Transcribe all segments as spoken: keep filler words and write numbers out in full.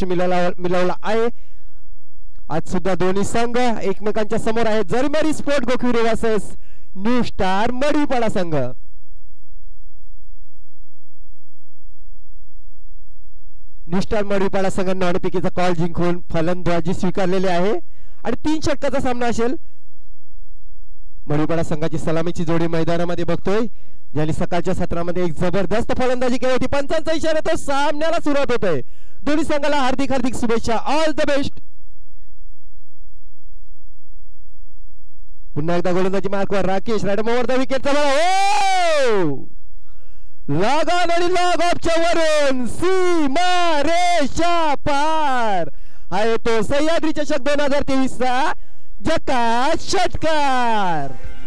यश मिळवला मिळवला आहे. आज सुद्धा दोन्ही संघ एकमेकांच्या समोर आहेत. जर्मनी स्पोर्ट गोखिवरे वर्सेस न्यू स्टार मडीपाडा संघ. न्यू स्टार मडीपाडा संघाने नाणेफेकीचा कॉल जिंकून फलंदाजी स्वीकारलेली आहे आणि तीन षटकाचा सामना असेल. मडीपाडा संघाची सलामीची जोडी मैदानामध्ये बघतोय, ज्यांनी सकाळच्या सत्रामध्ये एक जबरदस्त फलंदाजी केली होती. पंचांचा इशारा तो सामन्याला सुरुवात होत आहे. दोन्ही संघाला हार्दिक हार्दिक शुभेच्छा. All the best. पुन्हा एकदा गोलंदाजी मार्कवर राकेश रायडम ओव्हर द विकेटचा बळा. लॉग ऑन आणि लॉग ऑफच्या वरून सीमा रेषा पार आहे तो सह्याद्री चषक दोन हजार तेवीस चा जकात षटकार.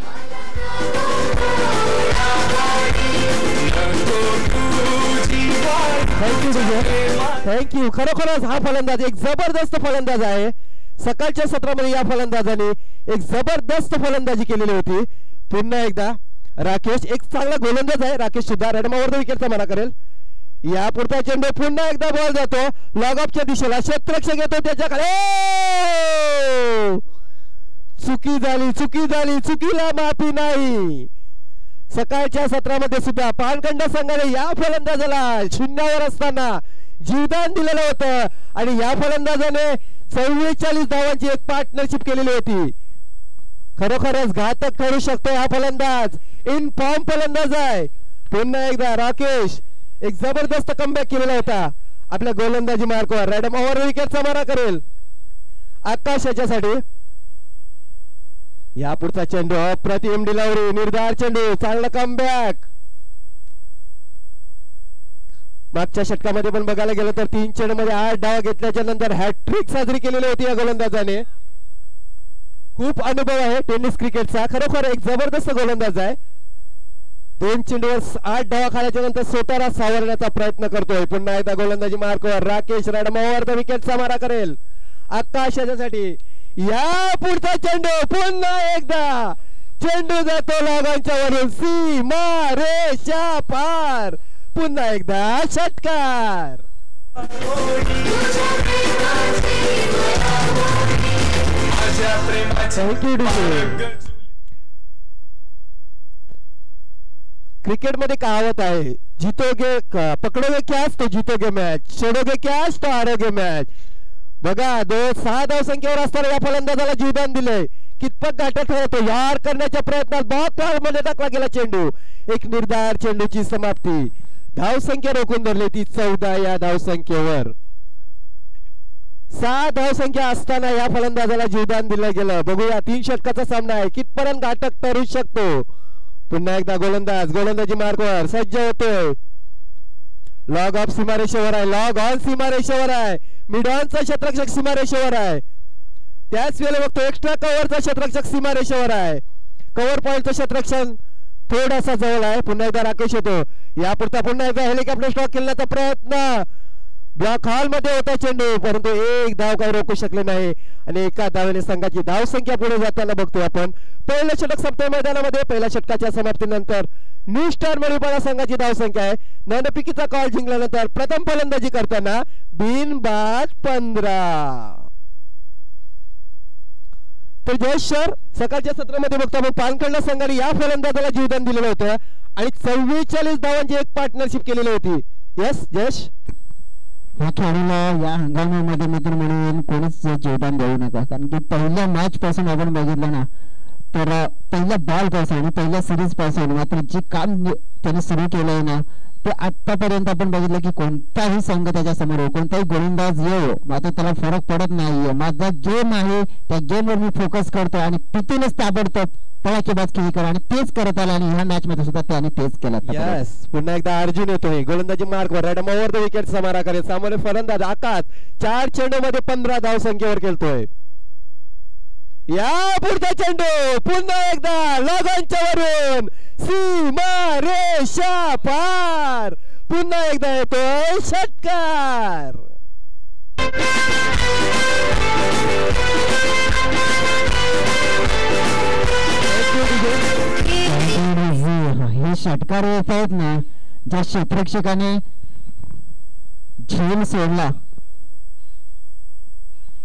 Thank you thank you. खरोखरच हा फलंदाज एक जबरदस्त फलंदाज आहे. सकाळच्या सत्रामध्ये या फलंदाजाने एक जबरदस्त फलंदाजी केलेली होती. पुन्हा एकदा राकेश एक चांगला गोलंदाज आहे. राकेश सुद्धा रडमावर विकेटचा मारा करेल. या पुढचा चेंडू पुन्हा एकदा बॉल जातो लॉग ऑफच्या दिशेला. क्षेत्ररक्षक येतो त्याच्याकडे. चुकी झाली चुकी झाली चुकीला माफी नाही. सकाळच्या सत्रामध्ये सुद्धा पानखंड संघाने या फलंदाजाला शून्यावर असताना जीवदान दिलेलं होतं आणि या फलंदाजाने चव्वेचाळीस धावांची एक पार्टनरशिप केलेली होती. खरोखरच घातक ठरू शकतो हा फलंदाज. इन फॉर्म फलंदाज आहे. पुन्हा एकदा राकेश एक जबरदस्त कमबॅक केलेला होता आपल्या गोलंदाजी मार्कवर. रॅडम ओव्हर विकेटचा मारा करेल आकाश याच्यासाठी. या पुढचा चेंडू अप्रतिम डिलिव्हरी, निर्धार चेंडू, चांगला कमबॅक. मागच्या षटकामध्ये पण बघायला गेलं तर तीन चेंडू मध्ये आठ डाव घेतल्याच्या नंतर हॅट्रिक साजरी केलेली होती या गोलंदाजाने. खूप अनुभव आहे टेनिस क्रिकेटचा. खरोखर एक जबरदस्त गोलंदाज आहे. दोन चेंडूवर आठ डावा खाल्याच्या नंतर स्वतःला सावरण्याचा प्रयत्न करतोय. पुन्हा एकदा गोलंदाजी मार्कवर राकेश रडमावर विकेटचा मारा करेल आकाश याच्यासाठी. या पुढचा चेंडू पुन्हा एकदा चेंडू जातो लगांच्या वरून सीमा रेषा पार. पुन्हा एकदा षटकार. क्रिकेट मध्ये कहावत आहे, जीतोगे पकडोगे कॅच तो जीतोगे मॅच, सोडोगे कॅच तो हारोगे मॅच. बघा दो सहा धाव संख्येवर असताना या फलंदाजाला जीवदान दिलंय. कितपत गाठत होतो यार करण्याच्या प्रयत्नात बहुत मध्ये टाकला गेला चेंडू. एक निर्धार चेंडूची समाप्ती. धाव संख्या रोखून धरली ती चौदा या धाव संख्येवर. सहा धाव संख्या असताना या फलंदाजाला जीवदान दिलं गेलं. बघूया तीन षटकाचा सामना आहे, कितपर्यंत घातक ठरू शकतो. पुन्हा एकदा गोलंदाज गोलंदाजी मार्कवर सज्ज होतोय. लॉग ऑफ सीमारेषेवर आहे, लॉग ऑन सीमारेषेवर आहे. मिड ऑनचा क्षेत्ररक्षक सीमारेषेवर आहे. त्याच वेळेला बघतो एक्स्ट्रा कव्हरचा क्षेत्ररक्षक सीमारेषेवर आहे. कव्हर पॉइंटचं क्षेत्ररक्षण थोडासा जवळ आहे. पुन्हा एकदा राकेश येतो. यापुरता पुन्हा एकदा हेलिकॉप्टर स्टॉक खेळण्याचा प्रयत्न. ब्लॉक हॉल मध्ये होता चेंडू, परंतु एक धाव काही रोखू शकले नाही आणि एका धावेने संघाची धाव संख्या पुढे जाताना बघतोय आपण. पहिलं षटक संपतंय मैदानामध्ये. पहिल्या षटकाच्या समाप्तीनंतर न्यू स्टार मणिपाडा संघाची धाव संख्या आहे. नाणेफेकीचा कॉल जिंकल्यानंतर प्रथम फलंदाजी करताना बिनबाद पंधरा. तर जयेश सर सकाळच्या सत्रामध्ये बघतो आपण पानखंड संघाने या फलंदाजाला जीवदान दिलेलं होतं आणि चव्वेचाळीस धावांची एक पार्टनरशिप केलेली होती. यस जयेश, या खेळाडूला या हंगामामध्ये मित्र म्हणून कोणीच जीवदान देऊ नका, कारण की पहिल्या मॅच पासून आपण बघितलं ना तर पहिल्या बॉल पासून आणि पहिल्या सिरीज पासून मात्र जे काम त्याने सुरू केलंय ना ते आतापर्यंत आपण बघितलं की कोणताही संघ त्याच्या समोर हो, कोणताही गोलंदाज येऊ मात्र त्याला फरक पडत नाहीये. माझा गेम आहे त्या गेमवर मी फोकस करतो आणि तिथूनच ताबडतोब पळाकेबाज खेळी करा आणि तेच करत आला आणि ह्या मॅच मध्ये सुद्धा त्याने तेच केलं. यस, पुन्हा एकदा अर्जुन येतोय गोलंदाजी मार्कवर. रॅडम ओव्हर द विकेट समारा करेल. सामोरे फलंदाज आकाश चार चेंडू मध्ये पंधरा धाव संख्येवर खेळतोय. या पुढचा चेंडू पुन्हा एकदा लगांच्या वरून सीमा रेषा पार. पुन्हा एकदा येतोय षटकार. हे षटकार येत आहेत ना, ज्या क्षेत्ररक्षकाने झेल सोडला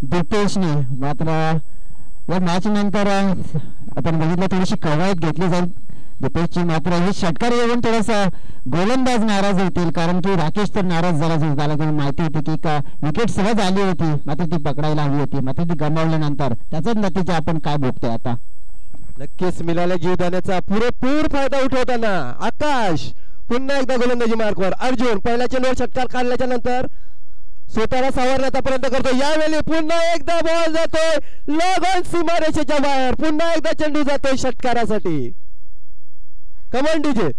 दीपेशने मात्र या मॅच नंतर आपण बघितलं थोडीशी कवायत घेतली जाईल दीपेशची. मात्र ही षटकार येऊन थोडासा गोलंदाज नाराज होतील कारण की राकेश तर नाराज झाला झाला की माहिती होती की का विकेट सहज आली होती मात्र ती पकडायला हवी होती मात्र ती गमावल्यानंतर त्याचाच नतीजा आपण काय बघतोय आता. नक्कीच मिळाल्या जीवदानाचा पुरेपूर फायदा उठवताना आकाश पुन्हा एकदा गोलंदाजी मार्कवर. अर्जुन पहिल्या चेंडूवर षटकार काढल्याच्या नंतर स्वतःला सावरण्याचा प्रयत्न करतो. यावेळी पुन्हा एकदा बॉल जातोय लगन सीमारेषेच्या बाहेर. पुन्हा एकदा चेंडू जातोय षटकारासाठी. Come on DJ.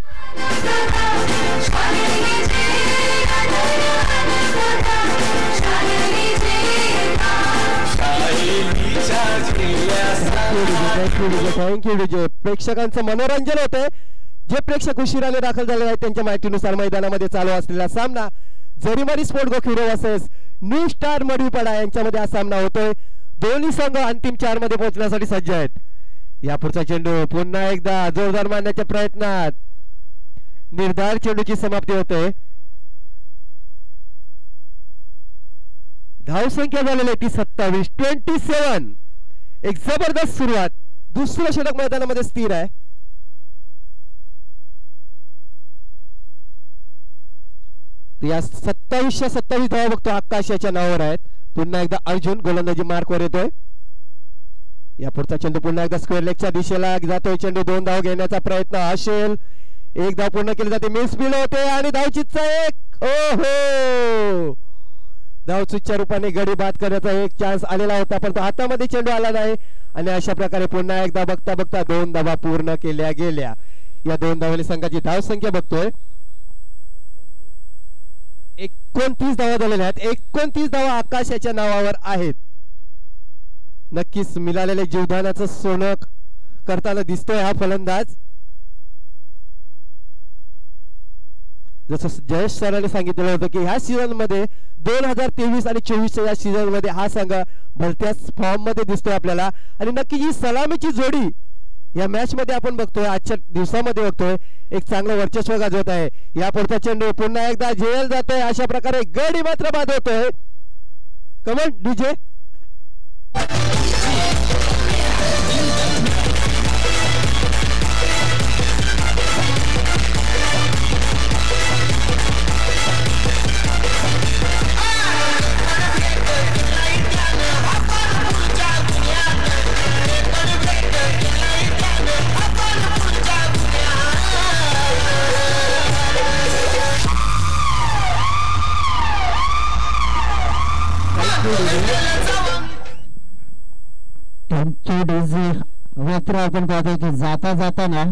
Thank you DJ. प्रेक्षकांचं मनोरंजन होतंय. जे प्रेक्षक उशिराने दाखल झाले आहेत त्यांच्या माहितीनुसार मैदानामध्ये चालू असलेला सामना जरीमारी स्पोर्ट गोखिरो वर्सेस न्यू स्टार मडीपाडा यांच्यामध्ये हा सामना होतोय. दोन्ही संघ अंतिम चार मध्ये पोहोचण्यासाठी सज्ज आहेत. यापुढचा चेंडू पुन्हा एकदा जोरदार मारण्याच्या प्रयत्नात निर्धार चेंडूची समाप्ती होते. धावसंख्या झालेली ती सत्तावीस ट्वेंटी सेवन. एक जबरदस्त सुरुवात. दुसरं षटक मैदानामध्ये स्थिर आहे. या सत्तावीसच्या सत्तावीस धावा बघतो आकाश याच्या नावावर आहेत. पुन्हा एकदा अर्जुन गोलंदाजी मार्कवर येतोय. या पुढचा चेंडू पुन्हा एकदा स्क्वेअर लेगच्या दिशेला जातोय. चेंडू दोन धाव घेण्याचा प्रयत्न असेल. एक धाव पूर्ण केली जाते. मिस फील्ड होते आणि धावचीतचा एक ओहो धावचीतच्या रूपाने गडी बाद करण्याचा एक चान्स आलेला होता पण तो हातामध्ये चेंडू आला नाही आणि अशा प्रकारे पुन्हा एकदा बघता बघता दोन धावा पूर्ण केल्या गेल्या. या दोन धावली संघाची धावसंख्या बघतोय एकोणतीस धावा झालेल्या आहेत. एकोणतीस धावा आकाश याच्या नावावर आहेत. नक्कीच मिळालेले जीवदानाचं सोनं करताना दिसतोय हा फलंदाज. जसं जयेश सरांनी सांगितलेलं होतं की ह्या सीझन मध्ये दोन हजार तेवीस आणि चोवीसच्या या सीझन मध्ये हा संघ भलत्याच फॉर्म मध्ये दिसतोय आपल्याला आणि नक्की ही सलामीची जोडी या मॅच मध्ये आपण बघतोय आजच्या दिवसामध्ये बघतोय एक चांगलं वर्चस्व गाजवत आहे. या पुढचा चेंडू पुन्हा एकदा झेल जातोय. अशा प्रकारे गडी मात्र बाद होतोय. Come on DJ. मात्र आपण पाहतोय की जाता जाताना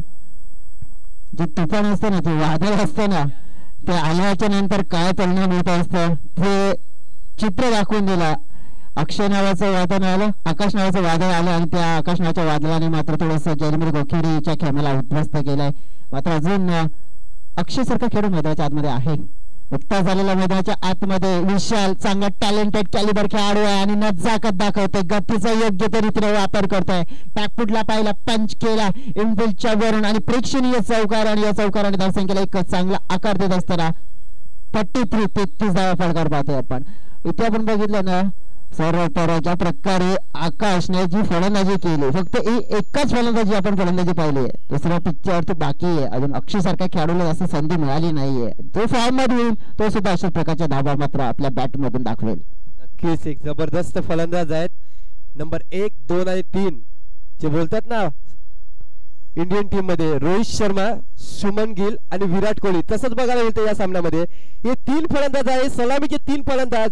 जे तुफान असतं ना ते वादळ असतं ना ते आल्याच्या नंतर काय परिणाम होत असतं ते चित्र दाखवून दिला. अक्षय नावाचं वादळ आलं आकाश नावाचं वादळ आलं आणि त्या आकाश नावाच्या वादळाने मात्र थोडंसं जयलमीर गोखिरीच्या खेळाला उद्ध्वस्त केलंय. मात्र अजून अक्षय सारखा खेळून मैदानाच्या आतमध्ये आहे. नुकता झालेल्या मैदानाच्या आतमध्ये विशाल चांगला टॅलेंटेड कॅलिबर खेळाडू आहे आणि नजाकत दाखवतोय. गतीचा योग्य रीतीने वापर करतोय. बॅकफुटला पाहिला पंच केला इनफिल्डच्या वरून आणि प्रेक्षणीय चौकार आणि या चौकाराने धावसंख्येला एक चांगला आकार देत असताना थर्टी थ्री तेहतीस धावा फलकार पाहतोय आपण. इथे आपण बघितलं ना सर्व तर ज्या प्रकारे आकाशने जी फलंदाजी केली फक्त एकच फलंदाजी आपण फलंदाजी पाहिली आहे. दुसऱ्या पिच्चर तो बाकी आहे. अजून अक्षय सारख्या खेळाडूला जास्त संधी मिळाली नाहीये. जो फॉर्म मध्ये येईल तो सुद्धा अशा प्रकारच्या धावा मात्र आपल्या बॅट मधून दाखवेल. नक्कीच एक जबरदस्त फलंदाज आहेत. नंबर एक दोन आणि तीन जे बोलतात ना इंडियन टीम मध्ये रोहित शर्मा शुभमन गिल आणि विराट कोहली तसंच बघायला मिळतं या सामन्यामध्ये. हे तीन फलंदाज आहेत सलामीचे तीन फलंदाज.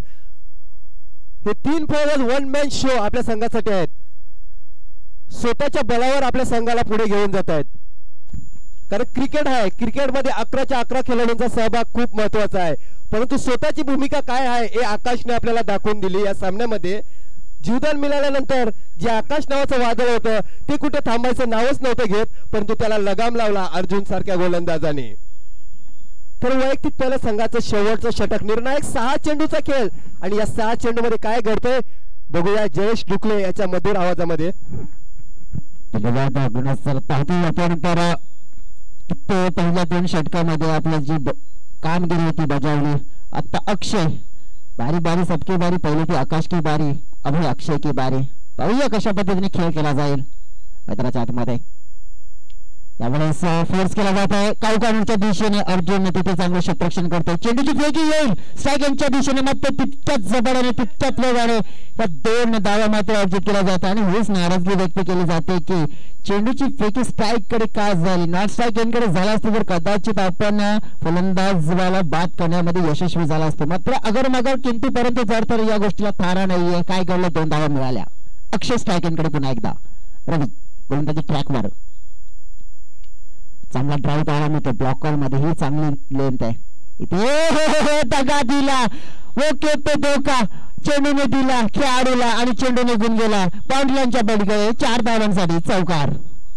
हे तीन फलंदाज वन मॅन शो आपल्या संघासाठी आहेत. स्वतःच्या बलावर आपल्या संघाला पुढे घेऊन जात आहेत. कारण क्रिकेट आहे क्रिकेटमध्ये अकराच्या अकरा खेळाडूंचा सहभाग खूप महत्वाचा आहे परंतु स्वतःची भूमिका काय आहे हे आकाशने आपल्याला दाखवून दिली. या सामन्यामध्ये जीवदान मिळाल्यानंतर जे आकाश नावाचं वादळ होतं ते कुठे थांबायचं नावच नव्हतं घेत परंतु त्याला लगाम लावला अर्जुन सारख्या गोलंदाजाने. तर वैयक्तिक पहिल्या संघाचं शेवटचं षटक निर्णायक सहा चेंडूचा खेळ आणि या सहा चेंडू मध्ये काय घडतंय बघूया जयेश डुकले याच्या मधुर आवाजामध्ये. पहिल्या दोन षटकामध्ये आपल्या जी कामगिरी होती बजावली. आता अक्षय बारी बारी सबकी बारी पहिले ती आकाश की बारी. अभय अक्षय की बारी. पाहूया कशा पद्धतीने खेळ केला जाईल मैदानाच्या आतमध्ये. यावेळेस फोर्स केला जात आहे काऊकानूरच्या दिशेने. अर्जुन तिथे चांगलं क्षेत्ररक्षण करतोय. चेंडूची फेकी येईल स्ट्राईक यांच्या दिशेने मात्र तितक्याच जबराने तितक्याच वेगाने या दोन धावा मात्र अर्जित केल्या जातात आणि हीच नाराजगी व्यक्त केली जाते की चेंडूची फेकी स्ट्राईक कडे का झाली. नॉट स्ट्राईक यांकडे झाला असतो तर कदाचित आपण फलंदाजवाला बाद करण्यामध्ये यशस्वी झाला असतो. मात्र अगर मगर किमतीपर्यंत जर तर या गोष्टीला थारा नाहीये. काय घडलं दोन धावा मिळाल्या. अक्षय स्ट्राईक यांकडे पुन्हा एकदा. रवी गोलंदाजी ट्रॅकवर चांगला ड्राईव्ह पाहायला मिळतो. ब्लॉकर मध्ये ही चांगली लेंथ आहे. इथे दगा दिला. ओके पे धोका चेंडूने दिला खेळाडूला आणि चेंडू निघून गेला. पॉइंटलाईनच्या बडगळे चार धावांसाठी चौकार.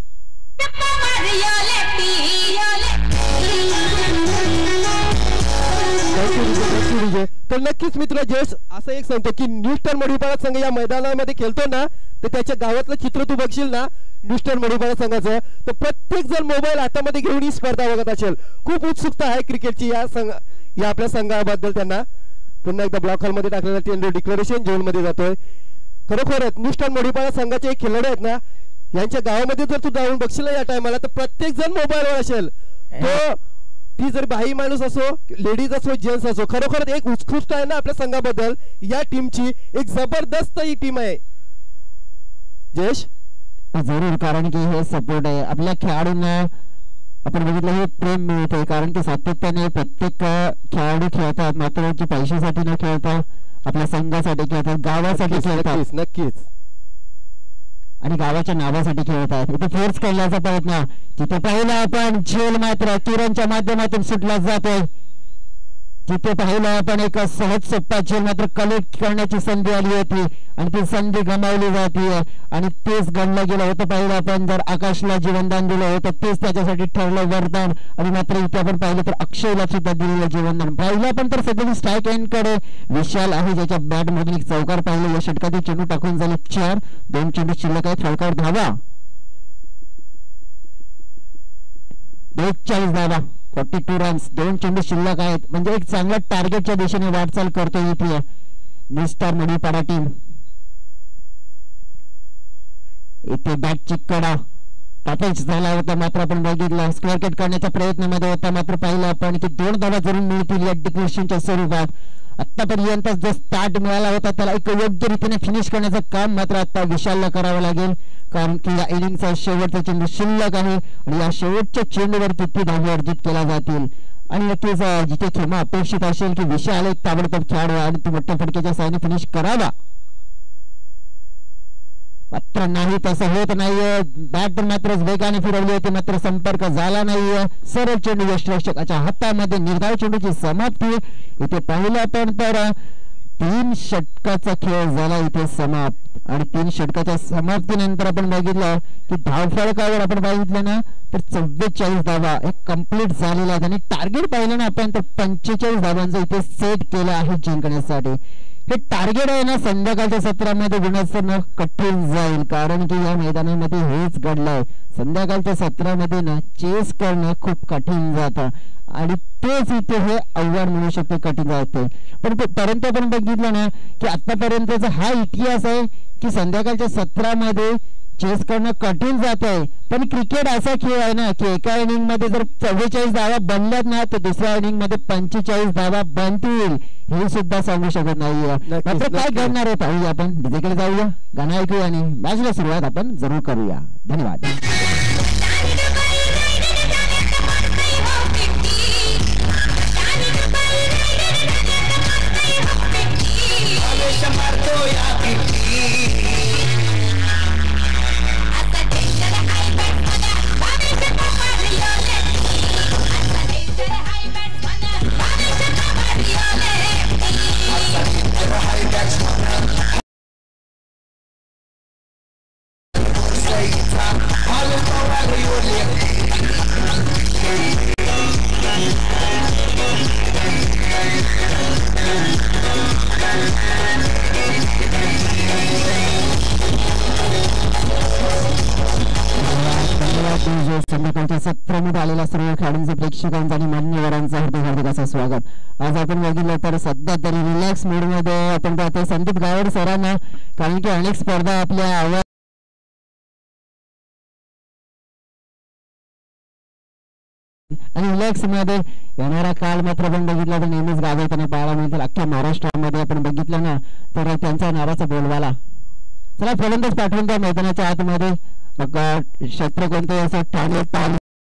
तर नक्कीच मित्र जयेश असं एक सांगतो की न्यूस्टन मडीपाडा संघ या मैदानामध्ये खेळतो ना तर त्याच्या गावातलं चित्र तू बघशील ना न्यूस्टन मडीपाडा संघाचं तर प्रत्येक जण मोबाईल हातामध्ये घेऊन ही स्पर्धा बघत असेल. खूप उत्सुकता आहे क्रिकेटची या संघ या आपल्या संघाबद्दल. त्यांना पुन्हा एकदा ब्लॉक हॉल मध्ये टाकलेला चेंडू डिक्लेरेशन झोन मध्ये जातोय. खरोखरच न्यूस्टन मडीपाडा संघाचे एक खेळाडू आहेत ना यांच्या गावामध्ये जर तू जाऊन बघशील या टायमाला तर प्रत्येक जण मोबाईलवर असेल. तो ती जर बाई माणूस असो लेडीज असो जेंट्स असो खरोखर एक उत्कृष्ट आहे ना आपल्या संघाबद्दल. या टीमची एक जबरदस्त ही टीम आहे जयेश. जरूर कारण की हे सपोर्ट आहे आपल्या खेळाडूंना. आपण बघितलं हे प्रेम मिळते कारण की सातत्याने प्रत्येक खेळाडू खेळतात मात्र ते पैशासाठी न खेळता आपल्या संघासाठी खेळतात गावासाठी खेळतात. नक्कीच आणि गावाच्या नावासाठी खेळतात. इथे फोर्स करण्याचा प्रयत्न तिथे पाहिलं आपण झेल मात्र किरणच्या माध्यमातून सुटला जातोय. जिथे पाहिलं आपण एक सहज सोप्पा झेल मात्र कलेक्ट करण्याची संधी आली होती आणि ती संधी गमावली जाते आणि तेच गणलं गेलं होतं. पाहिलं आपण जर आकाशला जीवनदान दिलं होतं तेच त्याच्यासाठी ठरलं वरदान आणि मात्र इथे आपण पाहिलं तर अक्षयला सुद्धा दिलेलं जीवनदान. पाहिलं आपण तर सध्या स्ट्राईक एंडकडे विशाल आहे ज्याच्या बॅट मधून एक चौकार पाहिलं. या षटकातील चेंडू टाकून झाले चार. दोन चेंडू शिल्लक आहेत. फळकावर धावा बेचाळीस धावा फोर्टी टू रन्स. दोन चेंडू शिल्लक आहेत म्हणजे एक चांगला टार्गेटच्या दिशेने वाटचाल करतोय इथे न्यूस्टार मडीपाडा टीम. इथे बॅटची कडा टॉपिंग झाला होता मात्र आपण बघितलं स्क्वेअर कट करण्याच्या प्रयत्नामध्ये होता मात्र पाहिलं आपण की दोन धावा जरूर मिळतील या डिक्लेरेशनच्या स्वरूपात. आतापर्यंत जो स्टार्ट मिळाला होता त्याला एक योग्य रीतीने फिनिश करण्याचं काम मात्र आता विशालला करावं लागेल कारण की या इनिंगचा शेवटचा चेंडू शिल्लक आहे आणि या शेवटच्या चेंडूवर किती धावा अर्जित केल्या जातील. आणि नक्कीच जिथे खेळणं अपेक्षित असेल की विशाल एक ताबडतोब खेळाडू आणि तो मोठ्या फटक्याच्या साहाय्याने फिनिश करावा मात्र नाही तसं होत नाहीये. बॅट मात्र वेगाने फिरवली होती मात्र संपर्क झाला नाहीये. सरळ चेंडू यष्टिरक्षकाच्या हातामध्ये निर्धाव चेंडूची समाप्ती. इथे पाहिलं आपण तर तीन षटकाचा खेळ झाला इथे समाप्त आणि तीन षटकाच्या समाप्तीनंतर आपण बघितलं की धावफलकावर आपण बघितलं ना तर चव्वेचाळीस धावा एक कंप्लीट झालेला आहे आणि टार्गेट पाहिलं ना आपण तर पंचेचाळीस धावांचं इथे सेट केलं आहे जिंकण्यासाठी. हे टार्गेट आहे ना संध्याकाळच्या सत्रामध्ये गुणवणं कठीण जाईल कारण की या मैदानामध्ये हेच घडलंय. संध्याकाळच्या सत्रामध्ये ना चेस करणं खूप कठीण जातं आणि तेच इथे हे आव्हान म्हणू शकते कठीण जाते. पण परंतु आपण बघितलं ना की आतापर्यंतचा हा इतिहास आहे की संध्याकाळच्या सत्रामध्ये चेस करणं कठीण जात आहे. पण क्रिकेट असा खेळ आहे ना की एका इनिंग मध्ये जर चव्वेचाळीस धावा बनल्यात ना तर दुसऱ्या इनिंग मध्ये पंचेचाळीस धावा बनतील हे सुद्धा सांगू शकत नाहीये. मात्र काय घडणार आहे पाहूया. आपण डीजेकडे जाऊया गाणं ऐकूया आणि मॅचला सुरुवात आपण जरूर करूया. धन्यवाद. We'll be right back. सर्व खेळाडूंचं प्रेक्षकांचं आणि मान्यवरांचं हार्दिक हार्दिक असं स्वागत। आज आपण बघितलं तर सध्या तरी रिलॅक्स मूड मध्ये आपण पाहतोय संदीप गावड सरांना, कारण की अनेक स्पर्धा आपल्या आवाज आणि रिलॅक्स मध्ये येणारा काळ मात्र आपण बघितला तर नेहमीच गाजवताना पाहायला मिळतील। अख्ख्या महाराष्ट्रामध्ये आपण बघितलं ना तर त्यांचा नाराचा बोलवाला। चला फलंदाज पाठवून त्या मैदानाच्या आतमध्ये, मग क्षेत्र कोणते असं ठाणे पाल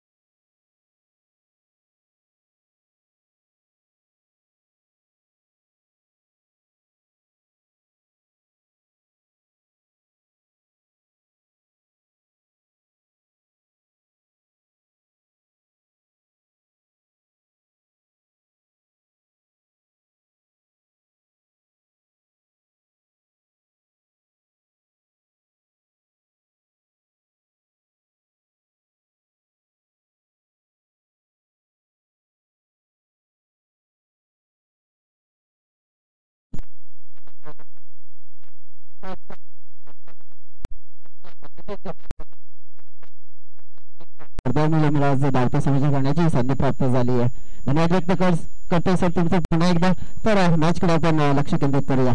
मला धावता समाज करण्याची संधी प्राप्त झाली आहे। धन्यवाद व्यक्त करतोय सर तुमचं पुन्हा एकदा। तर मॅच कडे आपण लक्ष केंद्रित करूया।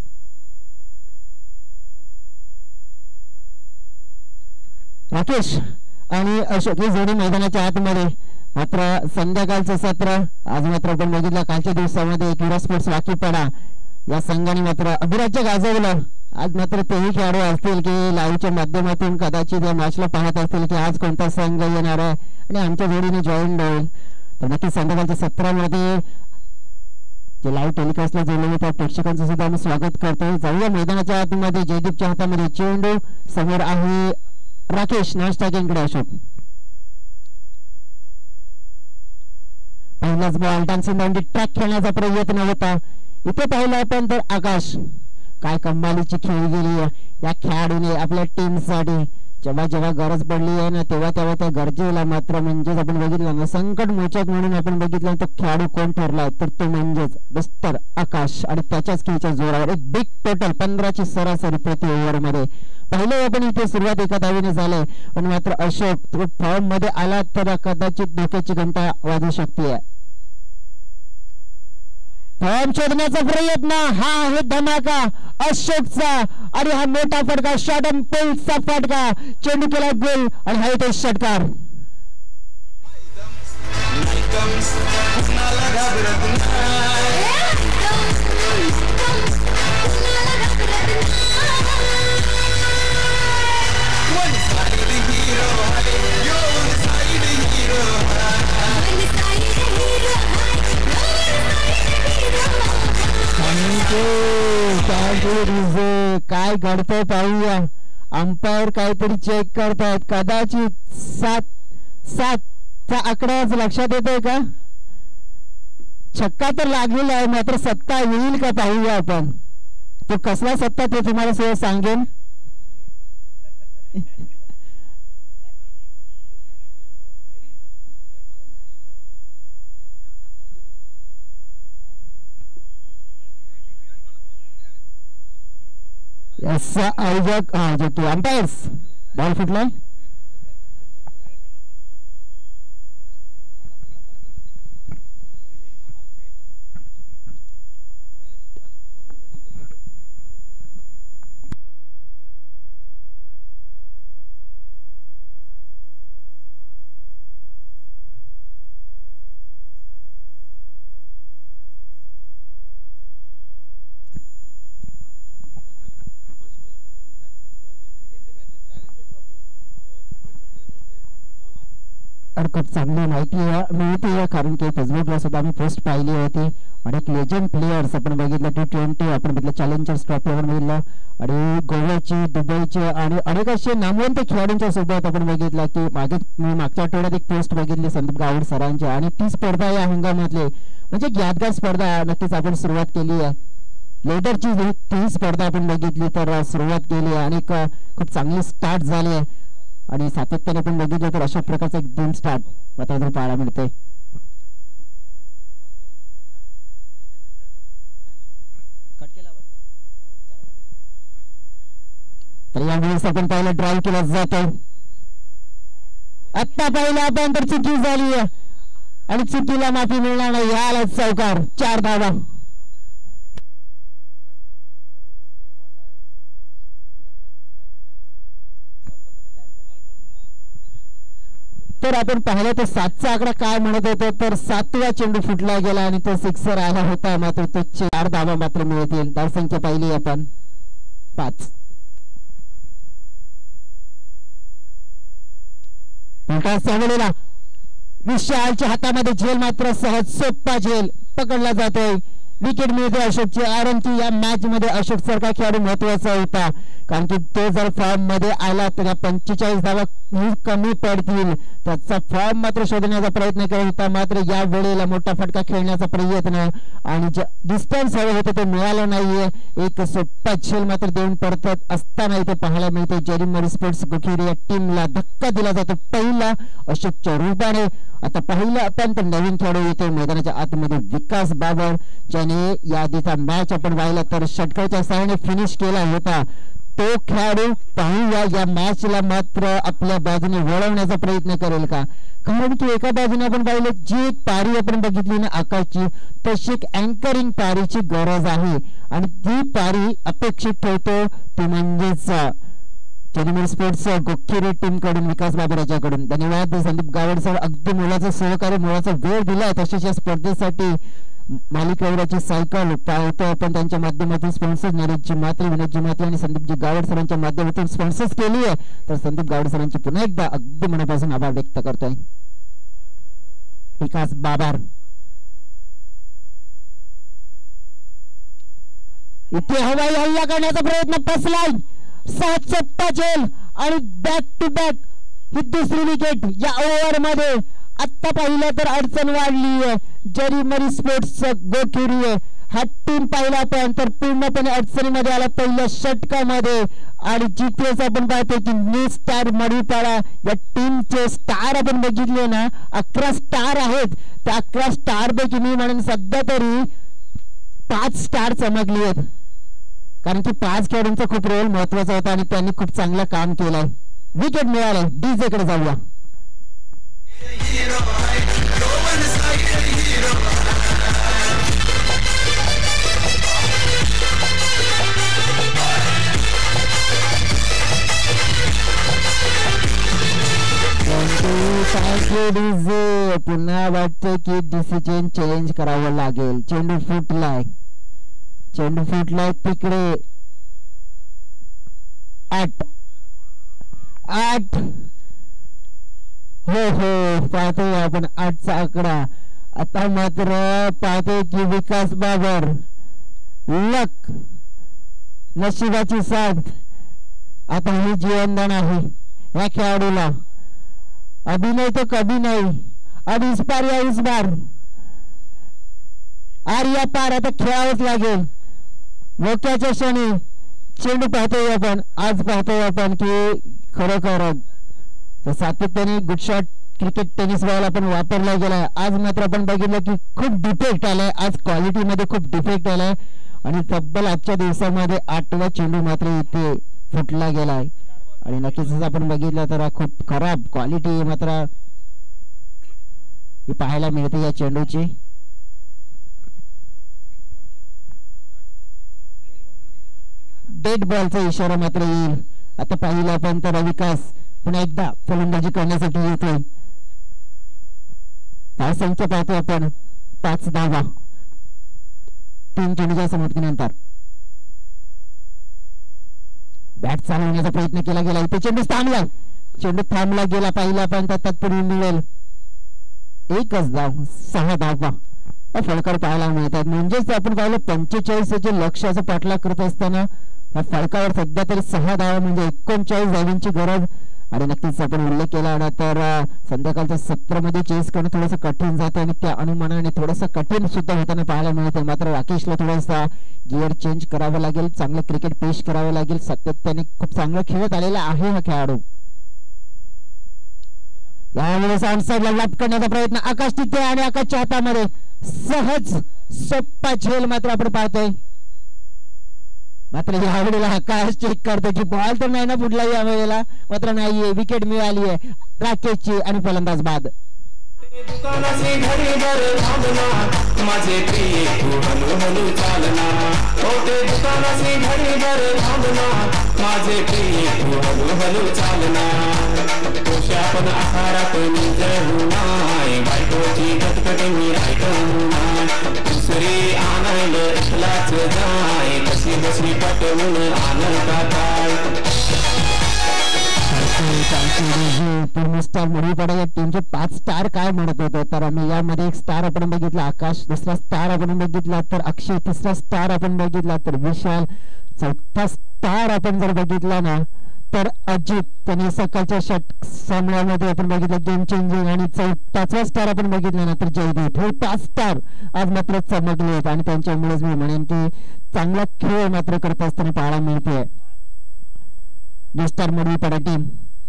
राकेश आणि अशोक ही जोडी मैदानाच्या आतमध्ये, मात्र संध्याकाळचं सत्र आज मात्र आपण बघितलं कालच्या दिवसामध्ये युवा स्पोर्ट्स वाकीपाडा या संघाने मात्र अभिराज्य गाजवलं। आज मात्र तेही खेळाडू असतील की लाईव्हच्या माध्यमातून कदाचित या मॅचला पाहत असतील की आज कोणता संघ येणार आहे आणि आमच्या जोडीने जॉईन होईल। तर नक्की संध्याकाळच्या सत्रामध्ये जे लाईव्ह टेलिकास्टला जोडलेले त्या प्रेक्षकांचं सुद्धा आम्ही स्वागत करतोय। जाऊया मैदानाच्या आतमध्ये, जयदीपच्या हातामध्ये चेंडू, समोर आहे राकेश नाश्ताकेंकडे अशोक। पहिलाच बॉल डान्सिंग दांडी ट्रॅक खेळण्याचा प्रयत्न होता, इथे पाहिलं आपण तर आकाश काय कमालीची खेळी गेली या खेळाडूने आपल्या टीम साठी। जेव्हा जेव्हा गरज पडली आहे ना तेव्हा तेव्हा त्या गरजेला मात्र म्हणजेच आपण बघितलं ना संकट मोचक म्हणून आपण बघितलं तो खेळाडू कोण ठरलाय तर तो म्हणजेच मिस्टर आकाश, आणि त्याच्याच खेळीच्या जोरावर एक बिग टोटल पंधराची सरासरी प्रति ओव्हर मध्ये। पहिले आपण इथे सुरुवात एका धावेने झाले, पण मात्र अशोक तो फॉर्म मध्ये आला तर कदाचित धोक्याची घंटा वाजू शकते। फॉर्म शोधण्याचा प्रयत्न, हा आहे धमाका अशोकचा आणि हा मोठा फटका, शॉट अँड पुलचा फटका, चेंडू केला गोल आणि हा येतो षटकार। काय घडतंय पाहूया, अंपायर काहीतरी चेक करतायत, कदाचित सात सात चा आकडा लक्षात येतोय का? छक्का तर लागलेला आहे, मात्र सत्ता येईल का पाहूया आपण। तो कसला सत्ता ते तुम्हाला सगळं सांगेन। आयोजक जो की अंपायर्स बॉल फुटलाय, खूप चांगली माहिती मिळते, कारण की फेसबुकला सुद्धा आम्ही पोस्ट पाहिली होती। अनेक लेजंड प्लेयर्स आपण बघितलं, टी ट्वेंटी आपण बघितलं, चॅलेंजर्स ट्रॉफी आपण बघितलं, आणि गोव्याचे दुबईचे आणि अनेक असे नामवंत खेळाडूंच्या सोबत आपण बघितलं की मागे मी मागच्या आठवड्यात एक पोस्ट बघितली संदीप गावड सरांची, आणि ती स्पर्धा या हंगामातली म्हणजे यादगार स्पर्धा नक्कीच आपण सुरुवात केली आहे। लेडरची ती स्पर्धा आपण बघितली तर सुरुवात केली आणि खूप चांगली स्टार्ट झाली आहे, आणि सातत्याने आपण बघितलं तर अशा प्रकारचं एक गेम स्टार्ट मात्र पाहायला मिळते। तर यावेळेस आपण पाहिलं ड्राईव्ह केला जातो, आता पहिला आपण तर चुकी झाली आहे आणि चुकीला माफी मिळणार नाही. याला चौकार चार धावा. तर आपण पाहिलं तर सातचा आकडा काय म्हणत होतो तर सातवा चेंडू फुटला गेला आणि तो सिक्सर आला होता. मात्र तो चार धावा मात्र मिळतील. धावसंख्या पाहिली आपण पाच. सांगलीला विशालच्या हातामध्ये झेल मात्र सहज सोपा झेल पकडला जातोय. विकेट मिळते अशोकची. कारण की या मॅच मध्ये अशोक सारखा खेळाडू महत्वाचा होता कारण की तो जर फॉर्म मध्ये आला तर या पंचेचाळीस धावा कमी पडतील. त्याचा फॉर्म मात्र शोधण्याचा प्रयत्न करत होता. मात्र या वेळेला मोठा फटका खेळण्याचा प्रयत्न आणि जे डिस्टन्स हवे होते ते मिळालं नाहीये. एक सोपा झेल मात्र देऊन परतत असताना इथे पाहायला मिळते जरीमरी स्पोर्ट्स गोखिरी या टीमला धक्का दिला जातो पहिला अशोकच्या रूपाने. आता पहिलं आपण तर नवीन खेळाडू येते मैदानाच्या आतमध्ये विकास बाबर ज्याने या आधीचा मॅच आपण पाहिला तर षटकाच्या सहाय्याने फिनिश केला होता. तो खेळाडू पाहूया या मॅचला मात्र आपल्या बाजूने वळवण्याचा प्रयत्न करेल का. कारण की एका बाजूने आपण पाहिलं जी एक पारी आपण बघितली ना आकाशची तशी एक अँकरिंग पारीची गरज आहे आणि ती पारी अपेक्षित ठेवतो ती म्हणजेच जरीमरी स्पोर्ट्स गोखिरे टीम कडून विकास बाबर याच्याकडून. धन्यवाद संदीप गावड सर. अगदी मुलाचं सहकार्य मुलाचा वेळ दिलाय. तसेच या स्पर्धेसाठी मालिकेवरची सायकल पाहतो आपण त्यांच्या माध्यमातून स्पॉन्सर नरेशजी मात्रे विनोदजी मात्रे आणि संदीपजी गावड सरांच्या माध्यमातून स्पॉन्सर्स केली आहे. तर संदीप गावड सरांचे पुन्हा एकदा अगदी मनापासून आभार व्यक्त करतोय. विकास बाबर इथे हवाई हल्ला करण्याचा प्रयत्न फसलाय. सात सप्पा झेल आणि बॅक टू बॅक ही दुसरी विकेट या ओव्हर मध्ये. आता पाहिलं तर अडचण वाढली आहे. जरीमरी स्पोर्ट्स गोखिरी आहे हा टीम पाहिला आपण तर पूर्णपणे अडचणीमध्ये आला पहिल्या षटकामध्ये आणि जिथेच आपण पाहतो की न्यू स्टार मडीपाडा या टीमचे स्टार आपण बघितले ना अकरा स्टार आहेत. त्या अकरा स्टार पैकी मी म्हणून सध्या तरी पाच स्टार चमकली आहेत कारण की पाच खेळाडूंचा खूप रोल महत्वाचा होता आणि त्यांनी खूप चांगलं काम केलंय. विकेट मिळालंय. डीजे कडे जाऊया. डीजे पुन्हा वाटतं की डिसिजन चेंज करावं लागेल. चेंडू फुटलाय. चेंडू फुटलाय तिकडे आठ आठ हो हो पाहतोय आपण आठचा आकडा. आता मात्र पाहतोय की विकास बाबर लक नशिबाची साथ आता ही जीवनदान आहे या खेळाडूला. अभी नहीं तो कभी नहीं. अब इस पार या इस बार आर या पार आता खेळावंच लागेल. मोक्याच्या क्षणी चेंडू पाहतोय आपण. आज पाहतोय आपण की खरोखर सातत्याने good shot cricket tennis ball आपण वापरला गेलाय. आज मात्र आपण बघितलं की खूप डिफेक्ट आलाय. आज क्वालिटी मध्ये खूप डिफेक्ट आलाय आणि तब्बल आजच्या दिवसामध्ये आठवा चेंडू मात्र इथे फुटला गेलाय आणि नक्कीच आपण बघितलं तर खूप खराब क्वालिटी मात्र पाहायला मिळते या चेंडूची. डेड बॉलचा इशारा मात्र येईल. आता पाहिला आपण तर विकास पुन्हा एकदा फलंदाजी करण्यासाठी येतोय. धावसंख्या पाहतोय आपण पाच धावा तीन चेंडूच्या समाप्तीनंतर. बॅट चालवण्याचा प्रयत्न केला गेला. इथे चेंडू थांबला. चेंडू थांबला गेला पाहिला आपण तर तत्पूर्वी मिळेल एकच धाव. सहा धावा फळकर पाहायला मिळतात. म्हणजेच आपण पाहिलं पंचेचाळीस चे लक्ष्याचा पाठलाग करत असताना या फळकावर सध्या तरी सहा धावा म्हणजे एकोणचाळीस धावांची गरज. आणि नक्कीच आपण उल्लेख केला ना तर संध्याकाळच्या सत्रामध्ये चेस करणं थोडंसं कठीण जातं आणि त्या अनुमानाने थोडंसं कठीण सुद्धा होताना पाहायला मिळते. मात्र राकेशला थोडासा गिअर चेंज करावं लागेल. चांगलं क्रिकेट पेश करावं लागेल. सातत्याने खूप चांगलं खेळत आलेला आहे हा खेळाडू. यावेळेस आउटसाइडला लाभ करण्याचा प्रयत्न आकाश तिथे आणि आकाशच्या हातामध्ये सहज सोप्पा झेल मात्र आपण पाहतोय. मात्र या वेळेला आकाश चेक करतो की बॉल तर नाही ना फुटला या वेळेला, मात्र नाहीये, विकेट मिळाली आहे राकेशची आणि फलंदाज बाद. दुकानाची घडी भर भावना माझे प्रिय तू हलू हलू चालना, होते दुकानाची घडी भर भावना माझे प्रिय तू हलू हलू चालना, तुझ्या पण आहारात निजळू नाय बायकोची कटकट मी ऐकू नाय, दुसरी आणायला एकलाच जाय कशी बसली पटवून आण का काय. पूर्ण स्टार मुरलीपाडा या टीमचे पाच स्टार काय म्हणत होते, तर आम्ही यामध्ये एक स्टार आपण बघितला आकाश, दुसरा स्टार आपण बघितला तर अक्षय, तिसरा स्टार आपण बघितला तर विशाल, चौथा स्टार आपण जर बघितला ना तर अजित, त्यांनी सकाळच्या षट सामन्यामध्ये आपण बघितलं गेम चेंजिंग, आणि चौ पाचवा स्टार आपण बघितला ना तर जयदीप. हे पाच स्टार आज मात्र चमकले आहेत आणि त्यांच्यामुळेच मी म्हणेन की चांगला खेळ मात्र करत असताना पाहायला मिळतोय स्टार मुरलीपाडा टीम.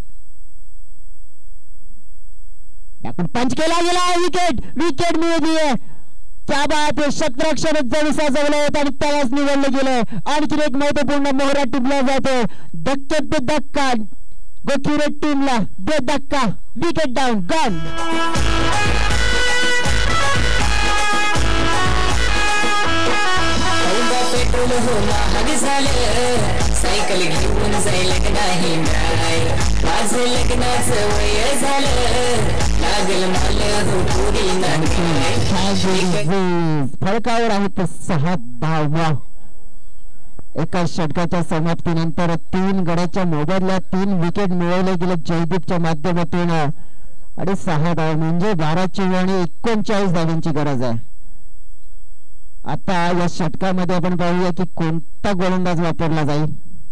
आपण पंच केला गेला, विकेट विकेट मिळाली आहे, त्या बात शतरक्षण जवळ सजवलं होतं आणि त्यालाच निवडलं गेलंय. आणखी एक महत्वपूर्ण मोहरा टिपला जातो, धक्के पे धक्का गोखिरे टीमला दे धक्का, विकेट डाऊन गन. पेट्रोल हो महाग झालं, सायकल घेऊन जाईल नाही नाही, माझं लग्नाचं वय झालं, लागल मला हो पुरी नाही. फळकावर आहेत सहा धावा. एका षटकाच्या समाप्तीनंतर तीन गड्याच्या मोबदल्यात तीन विकेट मिळवले गेले जयदीपच्या माध्यमातून आणि सहा धाव म्हणजे बारा चौवाणी एकोणचाळीस धावांची गरज आहे. आता या षटकामध्ये आपण पाहूया की कोणता गोलंदाज वापरला जाईल.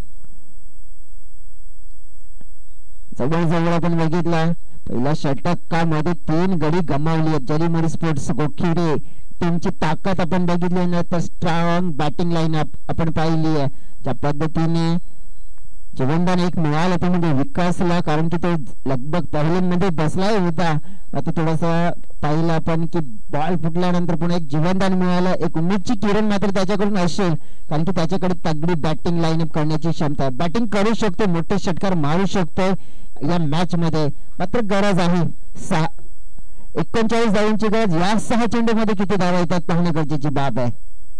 जवळजवळ आपण बघितला पहिल्या षटकामध्ये तीन गडी गमावली आहेत. जलीमरी स्पोर्ट्स गोखिरे टीमची ताकद आपण बघितली ना तर स्ट्रॉंग बॅटिंग लाईनअप आपण पाहिली आहे. ज्या पद्धतीने जीवनदान एक मिळालं त्यामध्ये विकासला, कारण की तो लगभग पहिल्यांमध्ये बसलाय होता. आता थोडासा पाहिलं आपण की बॉल फुटल्यानंतर पुन्हा एक जीवनदान मिळालं, एक उमेदची किरण मात्र त्याच्याकडून असेल, कारण की त्याच्याकडे तगडी बॅटिंग लाईनअप करण्याची क्षमता आहे. बॅटिंग करू शकतो, मोठे षटकार मारू शकतो. या मॅच मध्ये मात्र गरज आहे सहा एकोणचाळीस धावांची गरज. या सहा चेंडू मध्ये किती धावा येतात पाहणं गरजेची बाब आहे.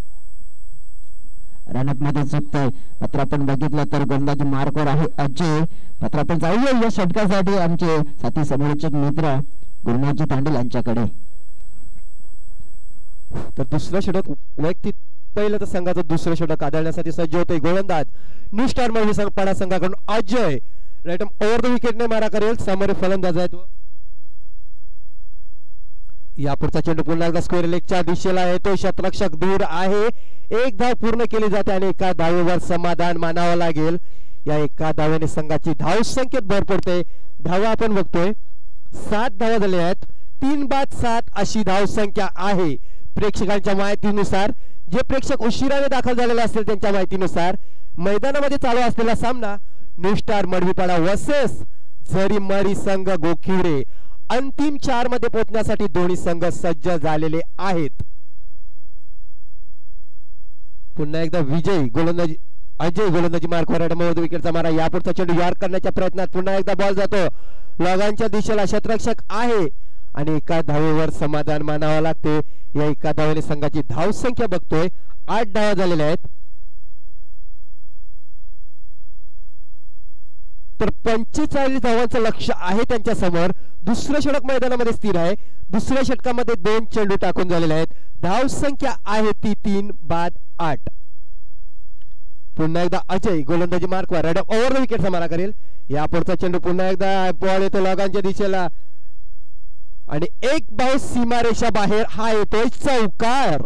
रनअप मध्ये चुकतोय, मात्र आपण बघितलं तर गोलंदाजी मार्कवर आहे अजय. मात्र आपण जाऊया या षटकासाठी आमचे साथी समोरचक मित्र गुरुनाथजी पांडेल यांच्याकडे. तर दुसरं षटक वैयक्तिक पहिलं तर संघाचं दुसरं षटक आदळण्यासाठी सज्ज होते गोलंदाज न्यू स्टार मुरली संघ पाडा संघाकडून अजय. राईट ओव्हर द विकेटने मारा करेल, समोर फलंदाज आहे तो. या पुढचा चेंडू पुन्हा एकदा स्क्वेअर लेगच्या दिशेला येतो, शतरक्षक दूर आहे. एक धाव पूर्ण केली जाते आणि एका धावेवर समाधान मानावं लागेल. या एका धावेने संघाची धाव संख्येत भर पडते. धावा आपण बघतोय सात धावा झाल्या आहेत, तीन बाद सात अशी धाव संख्या आहे. प्रेक्षकांच्या माहितीनुसार, जे प्रेक्षक उशिराने दाखल झालेले असतील त्यांच्या माहितीनुसार, मैदानामध्ये चालू असलेला सामना new star Madvipada versus Zarimari संघ गोखिरे. अंतिम चार मध्ये पोहोचण्यासाठी दोन्ही संघ सज्ज झालेले आहेत. पुन्हा एकदा विजय गोलंदाजी अजय गोलंदाजी मार्कवर विकेटचा मारा. यापुढचा चेंडू यार्क करण्याच्या प्रयत्नात पुन्हा एकदा बॉल जातो लगांच्या दिशेला. शतरक्षक आहे आणि एका धावेवर समाधान मानावं लागते. या एका धावेने संघाची धाव संख्या बघतोय आठ धावा झालेल्या आहेत. तर पंचेचाळीस धावांचं लक्ष आहे त्यांच्या समोर. दुसरं षटक मैदानामध्ये स्थिर आहे. दुसऱ्या षटकामध्ये दोन चेंडू टाकून झालेले आहेत. धाव संख्या आहे ती तीन बाद आठ. पुन्हा एकदा अजय गोलंदाजी मार्कवर राईट ओव्हर द विकेटचा मारा करेल. या पुढचा चेंडू पुन्हा एकदा बॉल येतो लगांच्या दिशेला आणि एक बाऊ सीमारेषा बाहेर हा येतोय चौकार.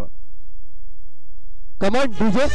Come on DJ.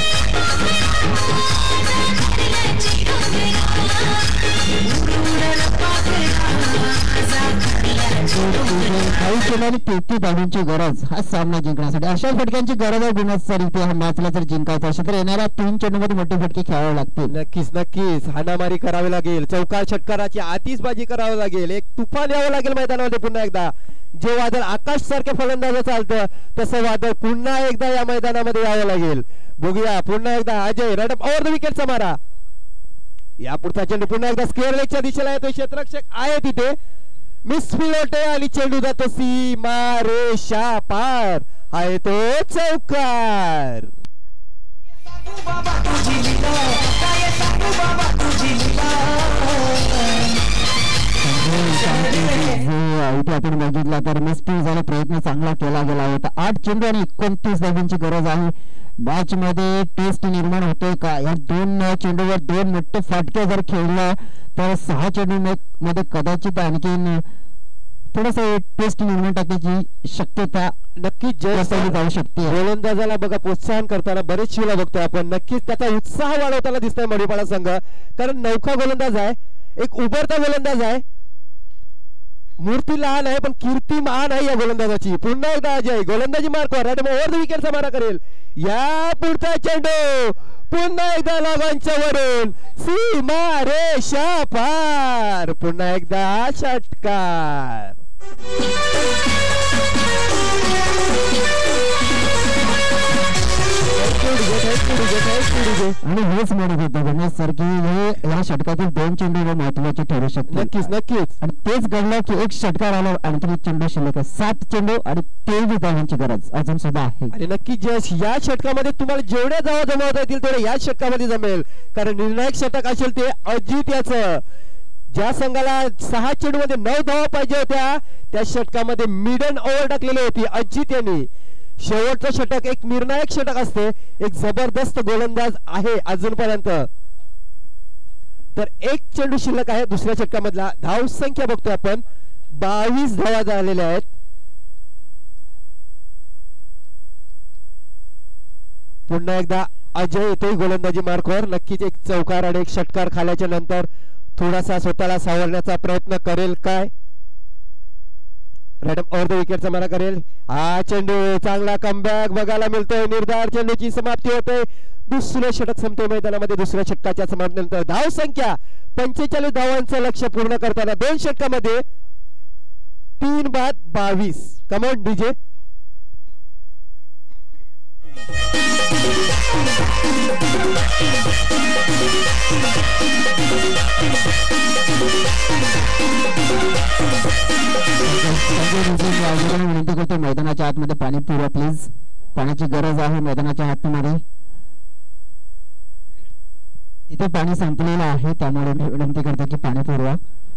तेहतीस धावांची गरज हा सामना जिंकण्यासाठी. अशा फटक्यांची गरज आहे गुणाचा हा मॅचला जर जिंकायचं असेल तर येणाऱ्या तीन चेंडूमध्ये मोठे फटके खेळावे लागतील. नक्कीच नक्कीच हाणामारी करावी लागेल, चौकार षटकाराची आतिषबाजी करावी लागेल, एक तुफान यावं लागेल मैदानामध्ये पुन्हा एकदा. जे वादळ आकाश सारखे फलंदाज चालतं तसं वादळ पुन्हा एकदा या मैदानामध्ये यावं लागेल. बघूया पुन्हा एकदा अजय रडप ओव्हर द विकेटचा मारा. या पुढचा चेंडू पुन्हा एकदा स्क्वेअर लेगच्या दिशेला येतो. क्षेत्ररक्षक आहे तिथे, मिसफील होते आणि चेंडू जातो सीमा रेषा पार. आहे तो चौकार. इथे आपण बघितला तर मिसफील झाला, प्रयत्न चांगला केला गेला होता. आठ चेंडू आणि एकोणतीस धावांची गरज आहे. मॅच मध्ये टेस्ट निर्माण होते का? या दोन चेंडूवर दोन मोठे फाटके जर खेळला तर सहा चेंडू मध्ये कदाचित आणखीन थोडस टेस्ट निर्माण टाकण्याची शक्यता नक्कीच जाऊ शकते. गोलंदाजाला बघा प्रोत्साहन करताना बरेच शिला बघतोय आपण. नक्कीच त्याचा उत्साह वाढवताना दिसतोय मडीपाडा संघ, कारण नौका गोलंदाज आहे, एक उभरता गोलंदाज आहे. मूर्ती लहान आहे पण कीर्ती महान आहे या गोलंदाजाची. पुन्हा एकदा अजय गोलंदाजी मार्कवर ओव्हर द विकेटचा मारा करेल. या पुढचा चेंडू पुन्हा एकदा लगांच्या वरून सीमा रेषा पार. पुन्हा एकदा षटकार. आणि हेच म्हणत होतो गणेश सर की हे या षटकातील दोन चेंडू महत्वाचे ठरू शकतात. नक्कीच नक्कीच. आणि तेच घडलं की एक षटकार आला आणखी एक चेंडू शिल्लक आहे. सात चेंडू आणि तेवीस धावांची गरज अजून सुद्धा आहे. आणि नक्कीच यश या षटकामध्ये तुम्हाला जेवढ्या धावा जमवता येतील तेवढ्या या षटकामध्ये जमेल, कारण निर्णायक षटक असेल ते अजित याचं. ज्या संघाला सहा चेंडू मध्ये नऊ धावा पाहिजे होत्या त्या षटकामध्ये मिडन ओव्हर टाकलेली होती अजित यांनी. शेवटचं षटक एक निर्णायक षटक असते. एक जबरदस्त गोलंदाज आहे अजूनपर्यंत. तर एक चेंडू शिल्लक आहे दुसऱ्या षटकामधला. धाव संख्या बघतोय आपण, बावीस धावा झालेल्या आहेत. पुन्हा एकदा अजय येतोय गोलंदाजी मार्कवर. नक्कीच एक चौकार आणि एक षटकार खाल्याच्या नंतर थोडासा स्वतःला सावरण्याचा प्रयत्न करेल काय? रॅडम ओव्हर द विकेटचा मारा करेल. हा चेंडू चांगला कमबॅक बघायला मिळतोय. निर्धार चेंडूची समाप्ती होते. दुसरं षटक संपतोय मैदानामध्ये. दुसऱ्या षटकाच्या समाप्तीनंतर धाव संख्या पंचेचाळीस धावांचं लक्ष पूर्ण करताना दोन षटकामध्ये तीन बाद बावीस. Come on DJ. विनंती करतो मैदानाच्या आतमध्ये पाणी पुरवा प्लीज. पाण्याची गरज आहे मैदानाच्या आतमध्ये. इथे पाणी संपलेलं आहे त्यामुळे मी विनंती करतो की पाणी पुरवा.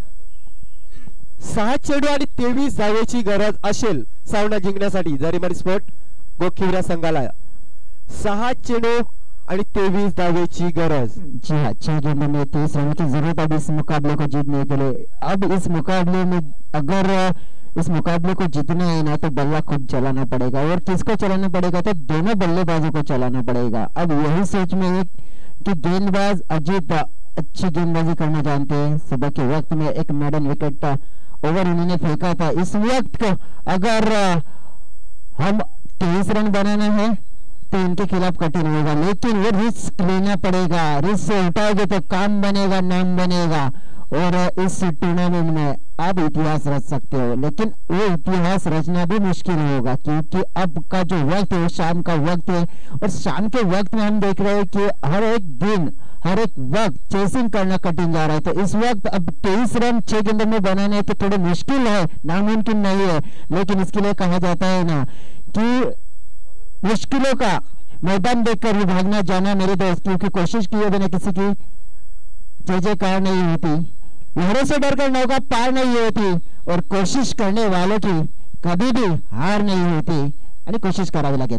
सहा चेंडू आणि तेवीस धावेची गरज असेल सामना जिंकण्यासाठी जरीमारी स्पोर्ट गोखिवरा संघाला. सहा चेंडू आणि तेवीस दावेची गरज. जी हाँ, छह गेंदों में तेईस रन की जरूरत अब इस मुकाबले को जीतने के लिए. अब इस मुकाबले में अगर इस मुकाबले को जीतना है ना तो बल्ला खुद चलाना पड़ेगा. और किसको चलाना पड़ेगा? तो दोनों बल्लेबाजों को चलाना पड़ेगा. अब यही सोच में है कि गेंदबाज अजीत अच्छी गेंदबाजी करना जानते हैं. सुबह के वक्त में एक मेडन विकेट ओवर इन्होंने फेंका था. इस वक्त को अगर हम तेईस रन बनाना है तो इनके खिलाफ कठिन होगा, लेकिन वो रिस्क लेना पड़ेगा. रिस्क उठाओगे तो काम बनेगा, नाम बनेगा. और इस टूर्नामेंट में आप इतिहास रच सकते हो, लेकिन वो इतिहास रचना भी मुश्किल होगा क्योंकि अब का जो वक्त है वो शाम का वक्त है. और शाम के वक्त में हम देख रहे हैं कि हर एक दिन हर एक वक्त चेसिंग करना कठिन जा रहा है. तो इस वक्त अब तेईस रन छह गेंदों में बनाने तो थोड़े मुश्किल है, नामुमकिन नहीं है. लेकिन इसके लिए कहा जाता है ना कि मुश्किलों का मैदान देखकर भी भागना जाना मेरे दोस्त, क्योंकि कोशिश किए बिना किसी की जय जयकार नहीं होती. लहरों से डरकर नौका पार नहीं होती और कोशिश करने वालों की कभी भी हार नहीं होती. आणि कोशिश करावी लागेल.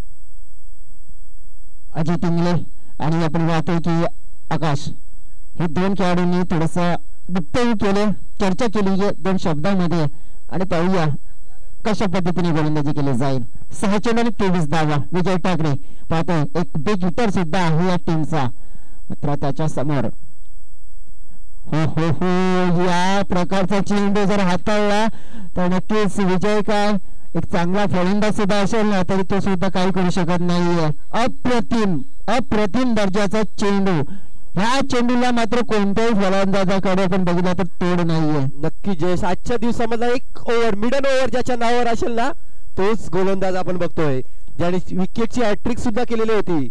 अजित इंगळे आणि आपण पाहतोय की आकाश हे दोन खेळाडूंनी थोडंसं गुप्तही केले, चर्चा केली दोन शब्दांमध्ये. आणि पाहूया कशा पद्धतीने गोलंदाजी केली जाईल. सहा चेंडू आणि तेवीस धावा. विजय ठाकरे पाहतोय एक बिग हिटर सुद्धा आहे या टीमचा, मात्र त्याच्या समोर हो हो हो या प्रकारचा चेंडू जर हाताळला तर नक्कीच विजय काय एक चांगला फलंदाज सुद्धा असेल ना तरी तो सुद्धा काही करू शकत नाहीये. अप्रतिम अप्रतिम दर्जाचा चेंडू ह्या चेंडूला मात्र कोणत्याही फलंदाजाकडे पण बघितलं तर तोड नाहीये. नक्की जयेश, आजच्या दिवसामधला एक ओव्हर मिडल ओव्हर ज्याच्या नावावर असेल ना तोच गोलंदाज आपण बघतोय ज्याने विकेटची हॅट्रिक सुद्धा केलेली होती.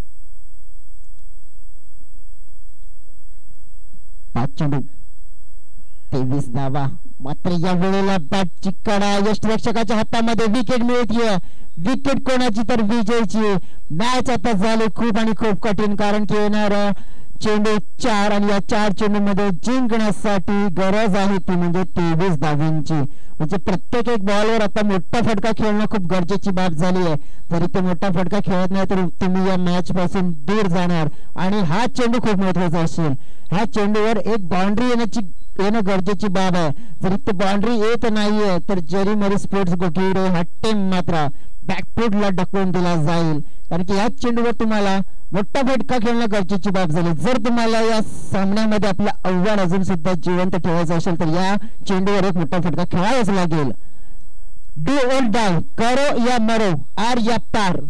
पाच चेंडू तेवीस धावा. मात्र या वेळेला बॅट चिक्काडा यष्टीरक्षकाच्या हातामध्ये विकेट मिळतीये. विकेट कोणाची तर विजयची. मॅच आता झाली खूप आणि खूप कठीण, कारण की येणार चेंडू चार आणि या चार चेंडू मध्ये जिंकण्यासाठी गरज आहे ती म्हणजे तेवीस धावांची. म्हणजे प्रत्येक एक बॉलवर आता मोठा फटका खेळणं खूप गरजेची बाब झाली आहे. जरी ते मोठा फटका खेळत नाही तर तुम्ही या मॅच पासून दूर जाणार आणि हा चेंडू खूप महत्वाचा असेल. ह्या चेंडूवर एक बाउंड्री येण्याची येणं गरजेची बाब आहे. जरी ते बाउंड्री येत नाहीये तर जरी मरी स्पोर्ट्स गोकिवडे हा टीम मात्र बॅकफुटला ढकलून दिला जाईल, कारण की याच चेंडूवर तुम्हाला मोठा फटका खेळणं गरजेची बाब झाली. जर तुम्हाला या सामन्यामध्ये आपलं आव्हान अजून सुद्धा जिवंत ठेवायचं असेल तर या चेंडूवर एक मोठा फटका खेळावाच लागेल. डू ऑर डाय, करो या मरो, आर या पार.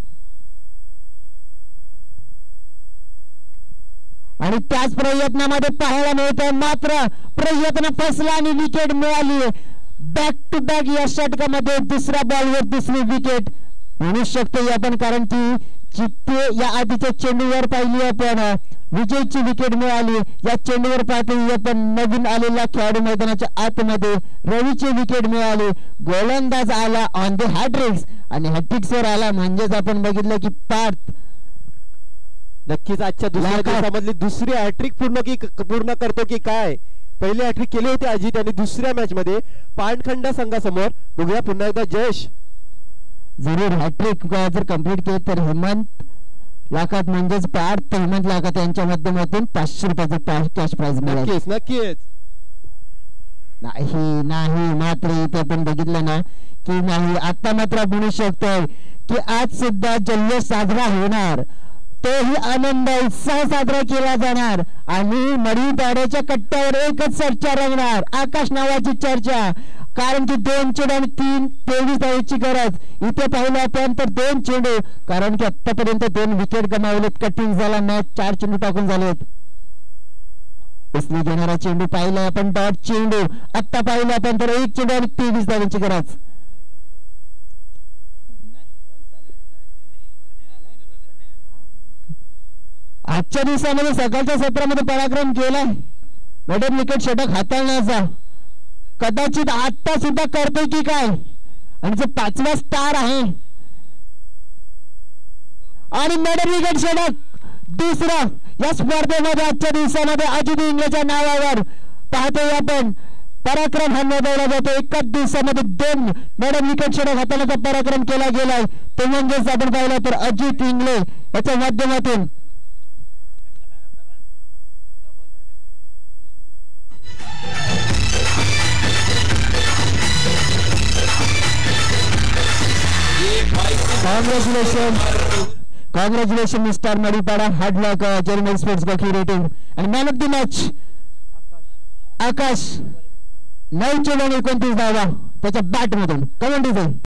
आणि त्याच प्रयत्नामध्ये पाहायला मिळतंय मात्र प्रयत्न फसला आणि विकेट मिळाली. बॅक टू बॅक या षटकामध्ये दुसऱ्या बॉलवर दुसरी विकेट म्हणू शकतो आपण, कारण की चित्ते या आधीच्या चेंडूवर पाहिली आपण विजयची विकेट मिळाली. या चेंडूवर पाहतो आपण नवीन आलेला खेळाडू मैदानाच्या आतमध्ये रवीची विकेट मिळाली. गोलंदाज आला ऑन द हॅट्रिक्स आणि हॅट्रिक्स वर आला म्हणजेच आपण बघितलं की पार्थ नक्कीच आजच्या दुसऱ्या दिवसामधली दुसरी हॅट्रिक पूर्ण की पूर्ण करतो की काय. पहिली हॅट्रिक केली होती अजित आणि दुसऱ्या मॅच मध्ये पाणखंडा संघासमोर. बघूया पुन्हा एकदा जयेश. जरूर हॅट्रिक जर कंप्लीट केली तर हेमंत लाखात म्हणजेच पार्थ हेमंत लाखात यांच्या माध्यमातून पाचशे रुपयाचं कॅश प्राइज मिळेल. नक्कीच नक्कीच नाही नाही मात्र इथे आपण बघितलं ना की नाही. आता मात्र म्हणू शकतोय की आज सुद्धा जल्लोष साजरा होणार, तोही आनंद उत्साह साजरा केला जाणार आणि मरीपाड्याच्या कट्ट्यावर एकच चर्चा रंगणार, आकाश नावाची चर्चा. कारण की दोन चेंडू आणि तीन तेवीस धावेची गरज. इथे पाहिलं आपण तर दोन चेंडू, कारण की आतापर्यंत दोन विकेट गमावलेत. कठीण झाला मॅच, चार चेंडू टाकून झालेत. उसली घेणारा चेंडू पाहिला आपण डॉट चेंडू. आता पाहिलं आपण तर एक चेंडू आणि तेवीस धावेची गरज. आजच्या दिवसामध्ये सकाळच्या सत्रामध्ये पराक्रम केलाय मॅडम विकेट षटक हाताळण्याचा. कदाचित आता सुद्धा करतोय की काय, आणि जो पाचवा स्टार आहे आणि मॅडम विकेट षटक दुसरा या स्पर्धेमध्ये आजच्या दिवसामध्ये अजित इंगळेच्या नावावर पाहतोय आपण पराक्रम हा नोंदवला जातो. एकाच दिवसामध्ये दोन मॅडम विकेट षटक हाताळण्याचा पराक्रम केला गेलाय. तो म्हणजेच आपण पाहिलं तर अजित इंगळे याच्या माध्यमातून congratulation congratulation mister Madipada. Hard luck German sports गोखी रेटिंग आणि man of the match Akash. नऊ चेंडू एकोणतीस धावा त्याच्या बॅट मधून. कमेंट